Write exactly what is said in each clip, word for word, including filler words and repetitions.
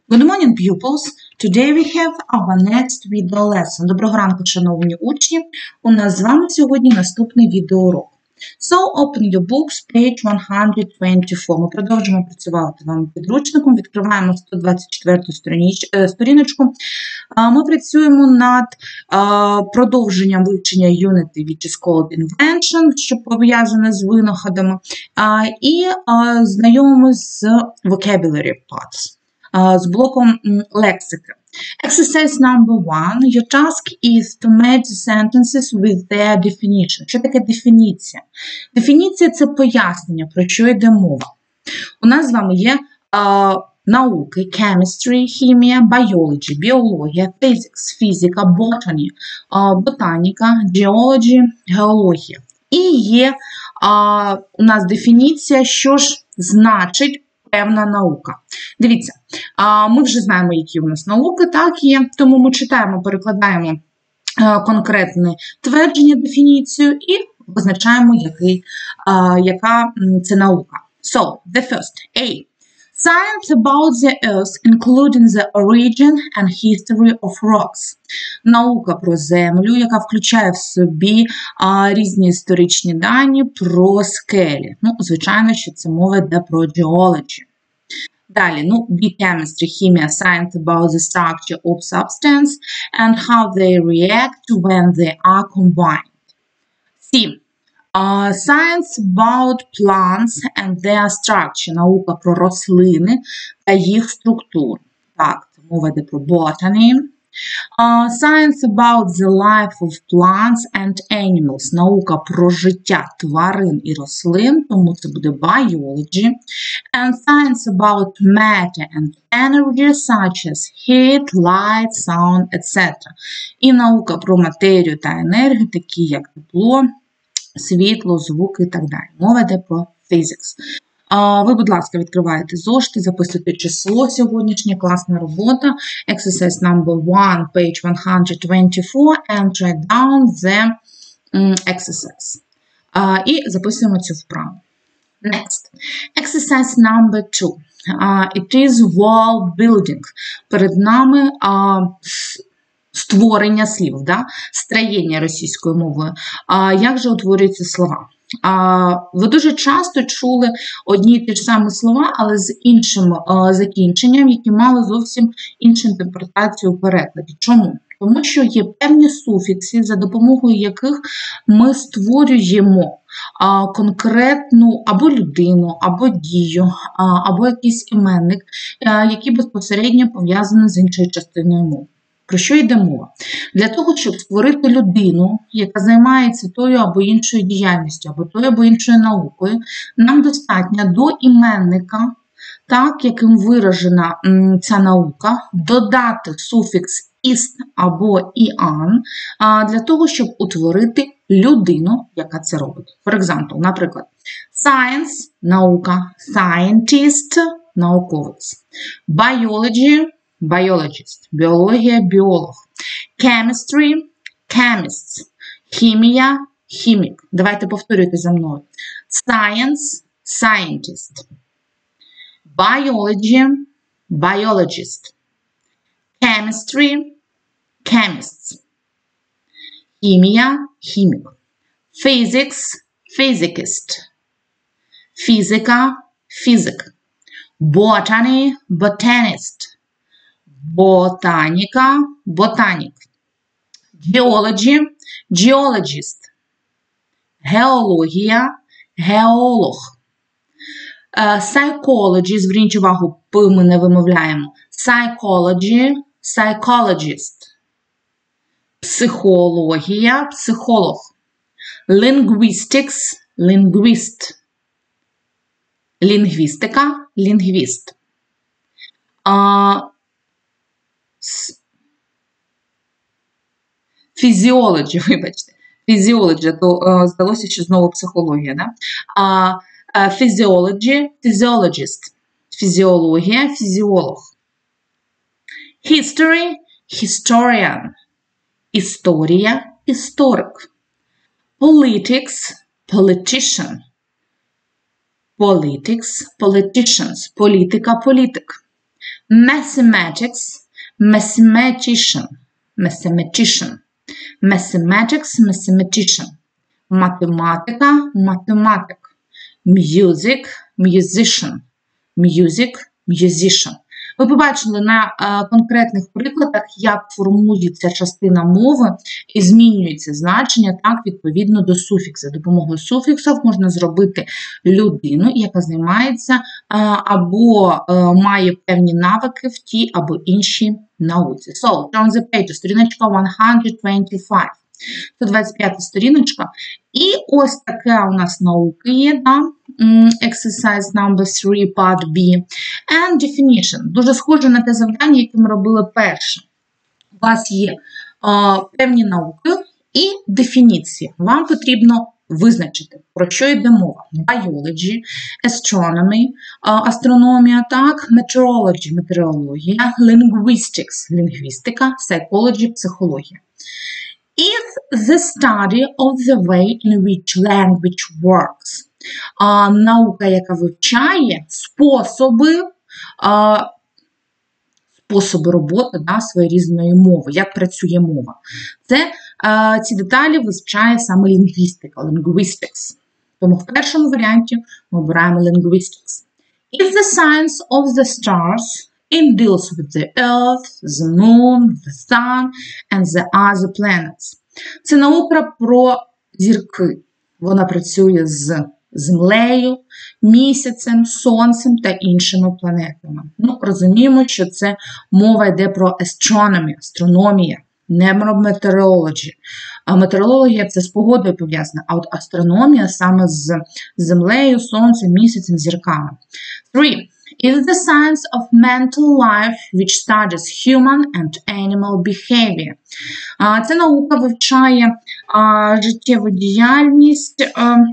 Good morning, pupils. Today we have our next video lesson. Доброго ранку, шановні учні. У нас з вами сьогодні наступний відеоурок. So, open your books, page one hundred twenty-four. Ми продовжуємо працювати вам підручником. Відкриваємо сто двадцять четверту сторіночку. Ми працюємо над продовженням вивчення Unity, which is called Invention, що пов'язане з винаходами, і знайомимося з Vocabulary Parts. З блоком лексики. Exercise number one. Your task is to match the sentences with their definition. Що таке дефініція? Дефініція – це пояснення, про що йде мова. У нас з вами є а, науки, chemistry, хімія, biology, біологія, physics, фізика, botany, а, ботаніка, geology, геологія. І є а, у нас дефініція, що ж значить певна наука. Дивіться, ми вже знаємо, які у нас науки, так є, тому ми читаємо, перекладаємо конкретне твердження, дефініцію і визначаємо, який, яка це наука. So, the first, A. Science about the earth, including the origin and history of rocks. Наука про землю, яка включає в собі а, різні історичні дані про скелі. Ну, звичайно, що це мова йде про geology. Далі, ну, B. Chemistry, хімія, science about the structure of substance and how they react when they are combined. C. Uh, science about plants and their structure. Наука про рослини та їх структур. Так, це мова йде про botany. Uh, science about the life of plants and animals. Наука про життя тварин і рослин, тому це буде biology. And science about matter and energy, such as heat, light, sound, et cetera. І наука про матерію та енергію, такі як тепло, світло, звуки і так далі. Мова йде про physics. Ви, будь ласка, відкриваєте зошити, записуйте число сьогоднішнє, класна робота. Exercise number one, page one hundred twenty-four, and write down the exercise. І записуємо цю вправу. Next. Exercise number two. It is wall building. Перед нами створення слів, да? Строєння російською мовою. Як же утворюються слова? Ви дуже часто чули одні і ті ж самі слова, але з іншим закінченням, які мали зовсім іншу інтерпретацію у перекладі. Чому? Тому що є певні суфікси, за допомогою яких ми створюємо конкретну або людину, або дію, або якийсь іменник, які безпосередньо пов'язані з іншою частиною мови. Про що йде мова? Для того, щоб створити людину, яка займається тою або іншою діяльністю, або тою або іншою наукою, нам достатньо до іменника, так, яким виражена м, ця наука, додати суфікс «іст» або «іан», а, для того, щоб утворити людину, яка це робить. For example, наприклад, science – наука, scientist – науковець, biology – biologist, біологія, біолог, chemistry, chemists, хімія, хімік. Давайте повторюйте за мною. Science, scientist, biology, biologist, chemistry, chemists, хімія, хімік, physics, physicist, фізика, фізик, botany, botanist, ботаніка, ботанік, geology, geologist, геологія, геолог, psychology, зверніть увагу, П ми не вимовляємо, psychology, psychologist, психологія, психолог, linguistics, linguist, лінгвістика, лінгвіст. Фізіологія, вибачте, фізіологія, то uh, здалося, що знову психологія, да? Фізіологія, фізіологіст, фізіологія, фізіолог. History, historian, історія, історик. Politics, politician, politics, politicians, політика, політик. Mathematics, mathematician, mathematician, mathematics, mathematician, математика, математик, music, musician, music, musician. Ви побачили на е, конкретних прикладах, як формується частина мови і змінюється значення так відповідно до суфіксу. За допомогою суфіксів можна зробити людину, яка займається е, або е, має певні навики в тій або іншій науці. So, turn the page, сторіночка сто двадцять п'ять. сто двадцять п'ята сторіночка. І ось таке у нас науки є, да? Exercise number three, part B. And definition. Дуже схоже на те завдання, яке ми робили перше. У вас є uh, певні науки і дефініції. Вам потрібно визначити, про що йде мова. Biology, astronomy, uh, астрономія, так, meteorology, метеорологія, linguistics, лінгвістика, psychology, психологія. Is the study of the way in which language works. А, наука, яка вивчає способи, а, способи роботи да, своєї різної мови, як працює мова. Це, а, ці деталі вивчає саме лінгвістика, linguistics. Тому в першому варіанті ми обираємо linguistics. Is the science of the stars. It deals with the Earth, the Moon, the Sun, and the other planets. Це наука про зірки. Вона працює з Землею, Місяцем, Сонцем та іншими планетами. Ну, розуміємо, що це мова йде про astronomy, астрономія, не про meteorology. А метеорологія – це з погодою пов'язана, а от астрономія саме з Землею, Сонцем, Місяцем, зірками. Three. Is the science of mental life which studies human and animal behavior. Ця наука вивчає життєву діяльність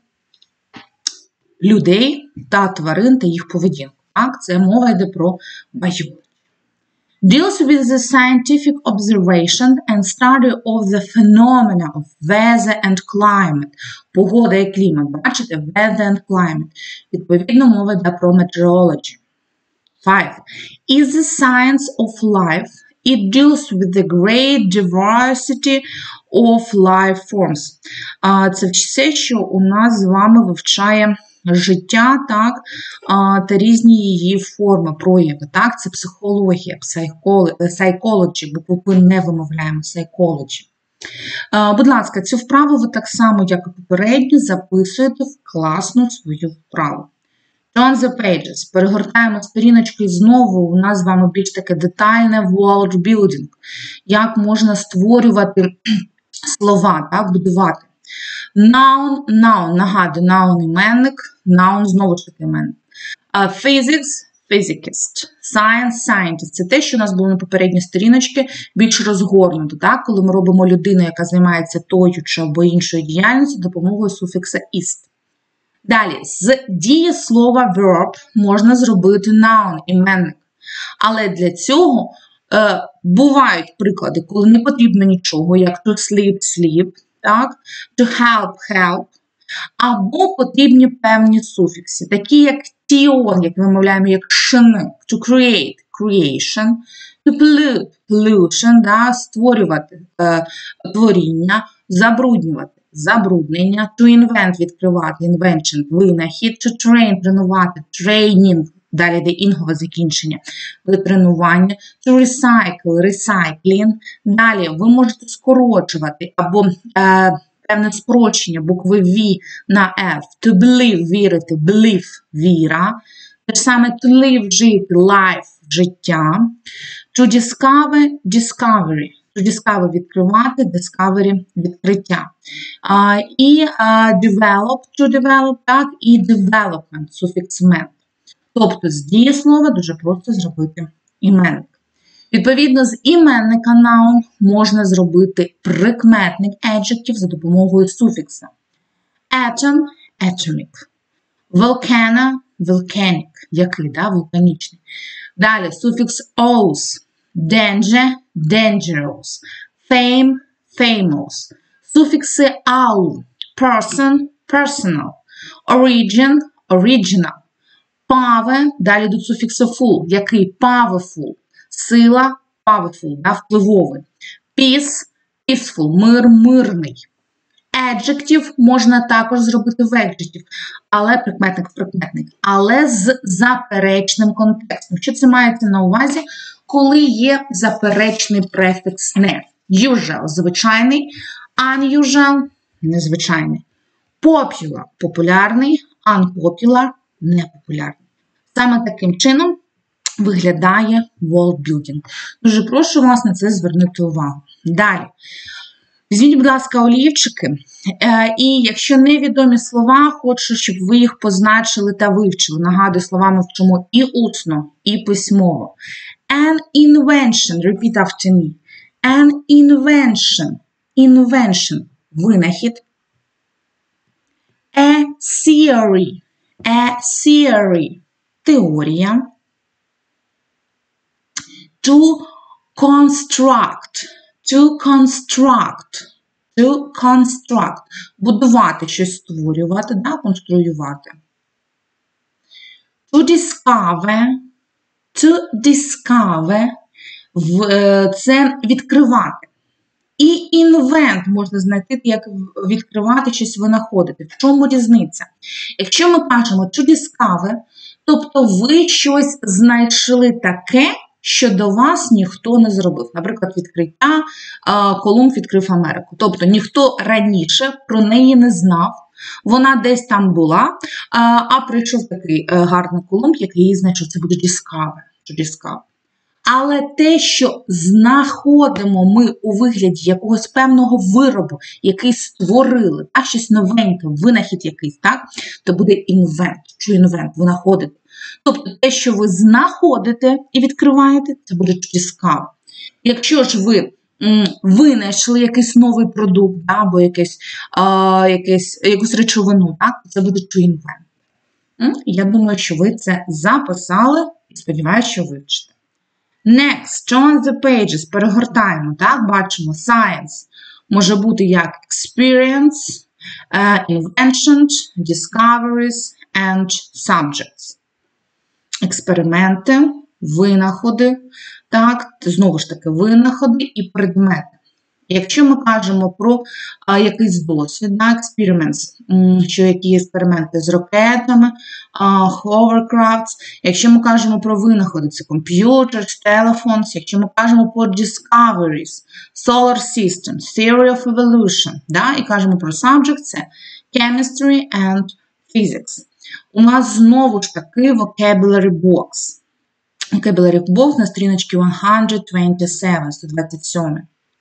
людей та тварин та їх поведінку. Так, це мова йде про biology. Deals with the scientific observation and study of the phenomena of weather and climate. Погода і клімат. Бачите? Weather and climate. Відповідно, мова йде про meteorology. Five. Is the science of life. It deals with the great diversity of life forms. Це все, що у нас з вами вивчає життя, так, та різні її форми, прояви. Так, це психологія, psychology, букву П не вимовляємо, psychology. Будь ласка, цю вправу ви так само, як і попередньо, записуєте в класну свою вправу. Turn the pages. Перегортаємо сторіночки знову. У нас з вами більш таке детальне word building. Як можна створювати слова, так, будувати. Noun, noun, нагадую, noun іменник, noun знову ж таки іменник. Uh, physics, physicist. Science, scientist. Це те, що у нас було на попередній сторіночці, більш розгорнуто, так, коли ми робимо людину, яка займається тою чи або іншою діяльністю, допомогою суфікса ist. Далі, з дієслова verb можна зробити noun, іменник. Але для цього е, бувають приклади, коли не потрібно нічого, як to sleep, sleep, так, to help, help, або потрібні певні суфікси, такі як tion, як ми вимовляємо як шн, to create, creation, to pollute, pollution, да, створювати е, творіння, забруднювати. Забруднення, to invent, відкривати, invention, винахід, to train, тренувати, training, далі йде інгове закінчення, тренування, to recycle, recycling, далі ви можете скорочувати, або е, певне спрощення букви V на F, to believe, вірити, believe, віра, те ж саме to live, жити, life, життя, to discover, discovery, to discover – відкривати, discovery – відкриття. Uh, і uh, develop, to develop, так, і development, суфікс «ment». Тобто з дієслова дуже просто зробити іменник. Відповідно, з іменника noun можна зробити прикметник adjective за допомогою суфікса. Atom – atomic. Volcano – volcanic. Який, да, вулканічний. Далі суфікс os. Danger – dangerous. Fame – famous. Суфікси al. Person – personal. Origin – original. Power, далі до суфіксу full. Який? Powerful. Сила, powerful, да, впливовий. Peace, peaceful, мир, мирний. Adjective можна також зробити в adjective, але прикметник в прикметник, але з заперечним контекстом. Що це мається на увазі, коли є заперечний префікс не? Usual – звичайний, unusual – незвичайний. Popular – популярний, unpopular – непопулярний. Саме таким чином виглядає world building. Дуже прошу вас на це звернути увагу. Далі. Візьміть, будь ласка, олівчики, і якщо невідомі слова, хочу, щоб ви їх позначили та вивчили. Нагадую, слова ми вчимо і усно, і письмово. An invention, repeat after me. An invention, invention, винахід. A theory, a theory, теорія. To construct, to construct, to construct. Будувати щось, створювати, да, конструювати. To discover, to discover, це відкривати. І invent можна знайти, як відкривати щось, винаходити. В чому різниця? Якщо ми кажемо to discover, тобто ви щось знайшли таке, що до вас ніхто не зробив. Наприклад, відкриття Колумб відкрив Америку. Тобто ніхто раніше про неї не знав, вона десь там була, а прийшов такий гарний Колумб, який її знайшов. Це буде discover. discover. Але те, що знаходимо ми у вигляді якогось певного виробу, який створили, а щось новеньке, винахід якийсь, так, то буде invent. Що invent? Винаходити. Тобто те, що ви знаходите і відкриваєте, це буде to discover. Якщо ж ви м, винайшли якийсь новий продукт, да, або якийсь, а, якийсь, якусь речовину, так, це буде to invent. М? Я думаю, що ви це записали і сподіваюся, що вивчите. Next, join the pages, перегортаємо, так, бачимо, science може бути як experience, uh, invention, discoveries and subjects. Експерименти, винаходи, так, знову ж таки, винаходи і предмети. Якщо ми кажемо про а, якийсь досвід, да, experiments, що які експерименти з ракетами, а, hovercrafts, якщо ми кажемо про винаходи, це computers, telephones, якщо ми кажемо про discoveries, solar systems, theory of evolution, да, і кажемо про subject, це chemistry and physics. У нас знову ж таки vocabulary box. Vocabulary box на сторіночці сто двадцять сім, сто двадцять сім.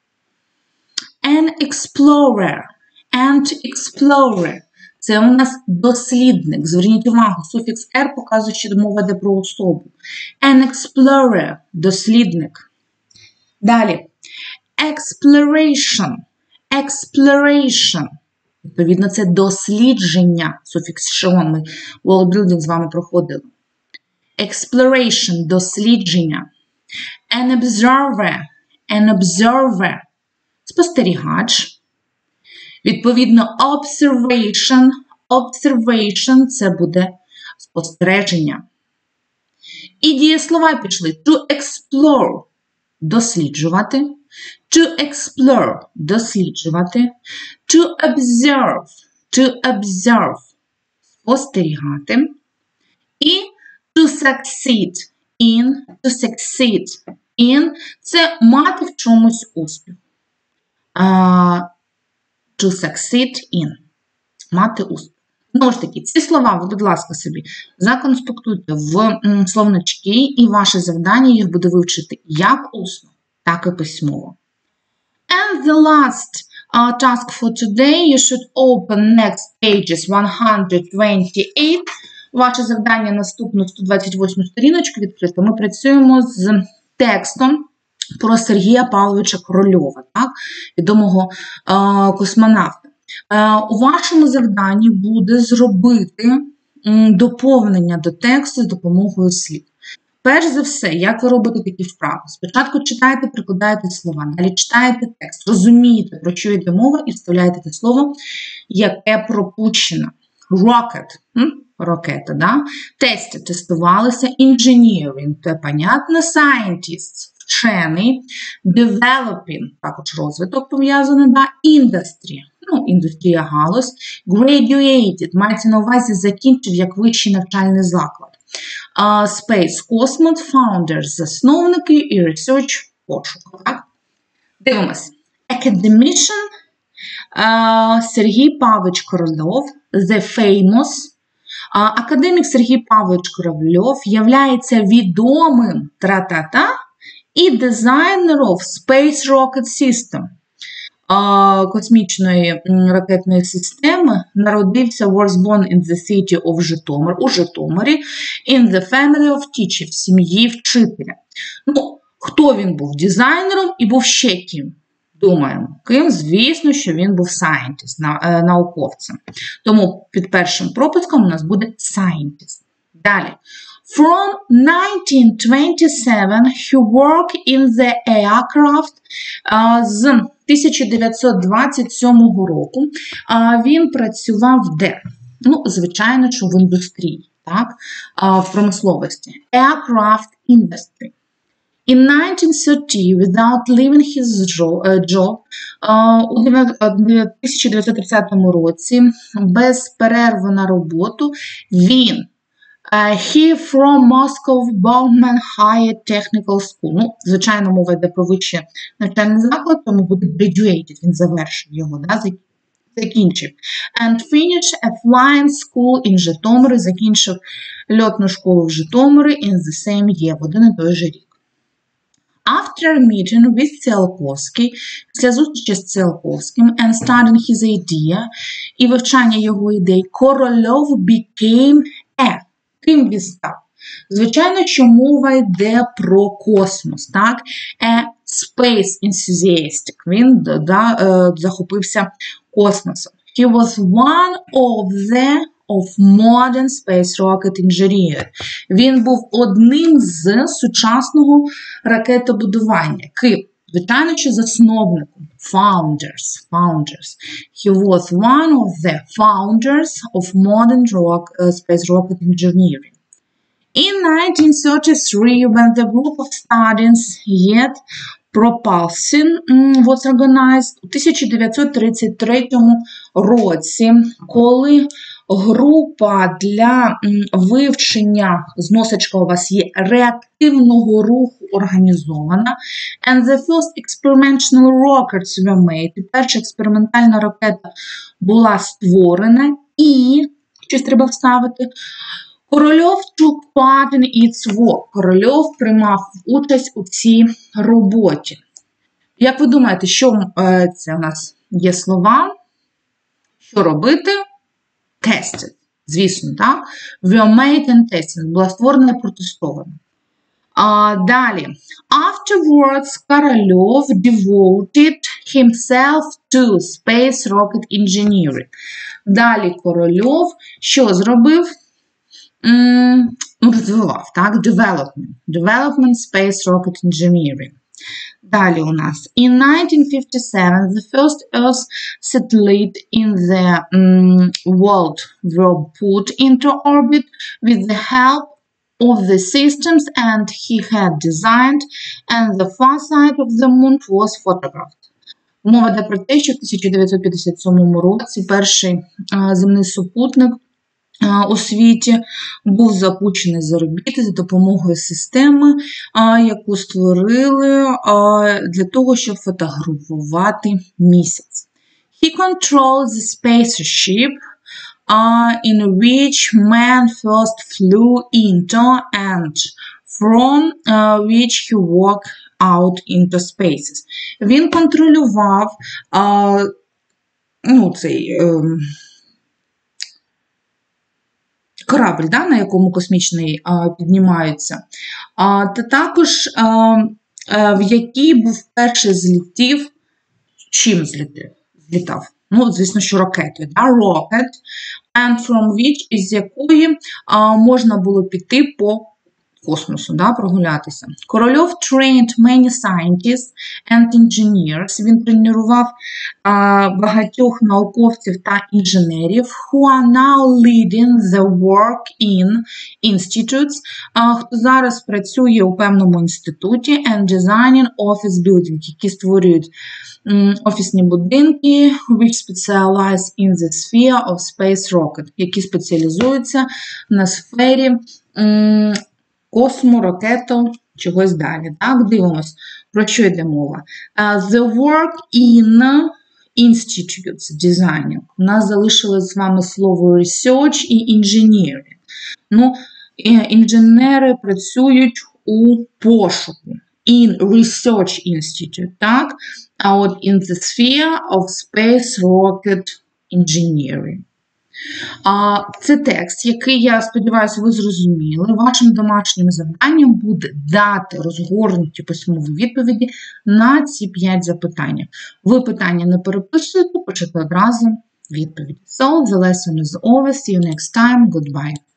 An explorer. And explorer. Це у нас дослідник. Зверніть увагу, суфікс «er» показує, що мова йде про особу. An explorer. Дослідник. Далі. Exploration. Exploration. Відповідно, це дослідження. Суфікс «шон» ми world building з вами проходили. Exploration. Дослідження. An observer. An observer. Спостерігач. Відповідно, observation. Observation – це буде спостереження. І дієслова пішли. To explore – досліджувати. To explore – досліджувати. To observe – to observe – спостерігати. І to succeed in – to succeed in – це мати в чомусь успіх. Uh, to succeed in. Мати успіх. Знову ж таки, ці слова ви, будь ласка, собі законспектуйте в м, словнички, і ваше завдання їх буде вивчити як усно, так і письмово. And the last uh, task for today, you should open next pages сто двадцять вісім. Ваше завдання наступну сто двадцять восьму сторіночку відкрито. Ми працюємо з текстом про Сергія Павловича Корольова, так, відомого е, космонавта. Е, у вашому завданні буде зробити м, доповнення до тексту з допомогою слів. Перш за все, як ви робите такі вправи? Спочатку читаєте, прикладаєте слова, далі читаєте текст, розумієте, про що йде мова, і вставляєте те слово, яке пропущено. Rocket. М? ракета, да? Тести тестувалися, engineering, це понятно, scientists, вчений, developing, також розвиток пов'язаний, да? Industry, ну, індустрія, галузь, graduated, мається на увазі закінчив як вищий навчальний заклад. Uh, Space, космос, founders, засновники і research, пошук, так? Дивимось. Academician, uh, Сергій Павлович Корольов, the famous. Uh, академік Сергій Павлович Корольов являється відомим тра-та-та і дизайнером Space Rocket System. Uh, космічної ракетної системи, народився, was born in the city of Житомир, у Житомирі, in the family of teacher, в сім'ї вчителя. Ну, хто він був? Дизайнером і був ще ким? Думаємо. Ким? Звісно, що він був scientist, науковцем. Тому під першим пропуском у нас буде scientist. Далі. From nineteen twenty-seven he worked in the aircraft. Uh, з тисяча дев'ятсот двадцять сьомого року uh, він працював де? Ну, звичайно, що в індустрії, так? Uh, в промисловості. Aircraft industry. In nineteen thirty, without leaving his job, uh, у тисяча дев'ятсот тридцятому році, без перерви на роботу, він Uh, he from Moscow Bauman Higher Technical School. Ну, звичайно, мова йде про вищий навчальний заклад, тому буде graduated, він завершив його, да, закінчив. And finished a flying school in Житомирі, закінчив льотну школу в Житомирі in the same year, в один і той же рік. After a meeting with Циолковський, після зустрічі з Циолковським, and studying his idea, і вивчання його ідей, Корольов became a Ким він став? Звичайно, що мова йде про космос, так? A space enthusiast. Він да, е, захопився космосом. He was one of the of modern space rocket engineer. Він був одним з сучасного ракетобудування. Ким? Звичайно, що засновником. Founders. Founders. He was one of the founders of modern rock, uh, space rocket engineering. In nineteen thirty-three, when the group of studies yet propulsion was organized, у тисяча дев'ятсот тридцять третьому році, коли група для вивчення, зносочка у вас є, реактивного руху організована, and the first experimental rockets were made, перша експериментальна ракета була створена, і, щось треба вставити, Корольов took part in its work. Корольов приймав участь у цій роботі. Як ви думаєте, що це у нас є слова? Що робити? Tested. Звісно, так? Were made and tested. Була створена і протестована. А, далі. Afterwards, Корольов devoted himself to space rocket engineering. Далі Корольов що зробив? Mm, розвивав, так? Development. Development Space Rocket Engineering. Далі у нас. In nineteen fifty-seven, the first Earth satellite in the um, world were put into orbit with the help of the systems and he had designed, and the far side of the moon was photographed. Мова йде про те, що в тисяча дев'ятсот п'ятдесят сьомому році перший а, земний супутник у світі був запущений з орбіти за допомогою системи, яку створили для того, щоб фотографувати місяць. He controlled the spaceship in which man first flew into and from which he walked out into spaces. Він контролював ну, цей корабль, да, на якому космічний а, піднімаються, а, та також а, а, в який був перший злітів, чим злітив? злітав? Ну, звісно, що ракетою, да, rocket, and from which, із якої а, можна було піти по космосу, да, прогулятися. Корольов trained many scientists and engineers. Він тренував а, багатьох науковців та інженерів who are now leading the work in institutes, а, хто зараз працює у певному інституті and designing office building, які створюють м, офісні будинки, which specialize in the sphere of space rocket, які спеціалізуються на сфері м, косму, ракету, чогось далі. Так, дивимось, про що йде мова. Uh, the work in institutes designing. У нас залишилось з вами слово research і engineering. Ну, інженери працюють у пошуку. In research institute, так? А от in the sphere of space rocket engineering. А, це текст, який, я сподіваюся, ви зрозуміли. Вашим домашнім завданням буде дати розгорнуті письмові відповіді на ці п'ять запитань. Ви питання не переписуєте, пишете одразу відповідь. So, the lesson is over. See you next time. Goodbye.